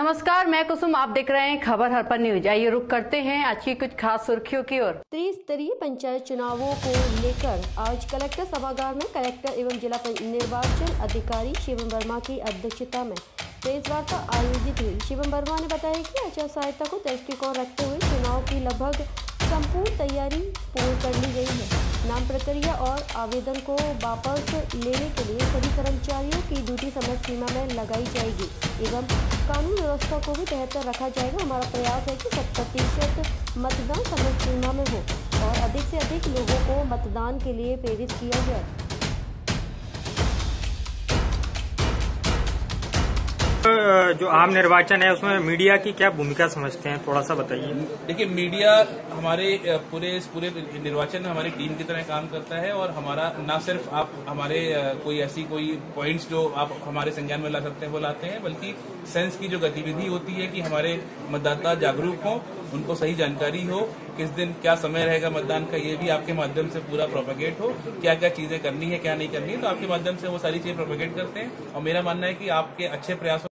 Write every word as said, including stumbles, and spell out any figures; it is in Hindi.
नमस्कार, मैं कुसुम। आप देख रहे हैं खबर हरपन न्यूज। आइए रुक करते हैं आज की कुछ खास सुर्खियों की ओर। त्रिस्तरीय पंचायत चुनावों को लेकर आज कलेक्टर सभागार में कलेक्टर एवं जिला निर्वाचन अधिकारी शिवम वर्मा की अध्यक्षता में प्रेस वार्ता आयोजित हुई। शिवम वर्मा ने बताया कि आचार संहिता को दृष्टिकोण रखते हुए चुनाव की लगभग संपूर्ण तैयारी पूर्ण कर ली गई है। नाम प्रक्रिया और आवेदन को वापस लेने के लिए सभी कर्मचारियों की ड्यूटी समय सीमा में लगाई जाएगी एवं कानून व्यवस्था को भी बेहतर रखा जाएगा। हमारा प्रयास है कि शत प्रतिशत मतदान समय सीमा में हो और अधिक से अधिक लोगों को मतदान के लिए प्रेरित किया जाए। जो आम निर्वाचन है उसमें मीडिया की क्या भूमिका समझते हैं, थोड़ा सा बताइए। देखिए, मीडिया हमारे पूरे पूरे निर्वाचन में हमारी टीम की तरह काम करता है और हमारा ना सिर्फ आप हमारे कोई ऐसी कोई पॉइंट्स जो आप हमारे संज्ञान में ला सकते हैं वो लाते हैं, बल्कि सेंस की जो गतिविधि होती है कि हमारे मतदाता जागरूक हों, उनको सही जानकारी हो, किस दिन क्या समय रहेगा मतदान का, ये भी आपके माध्यम से पूरा प्रोपेगेट हो, क्या क्या चीजें करनी है क्या नहीं करनी है, तो आपके माध्यम से वो सारी चीजें प्रोपेगेट करते हैं। और मेरा मानना है कि आपके अच्छे प्रयासों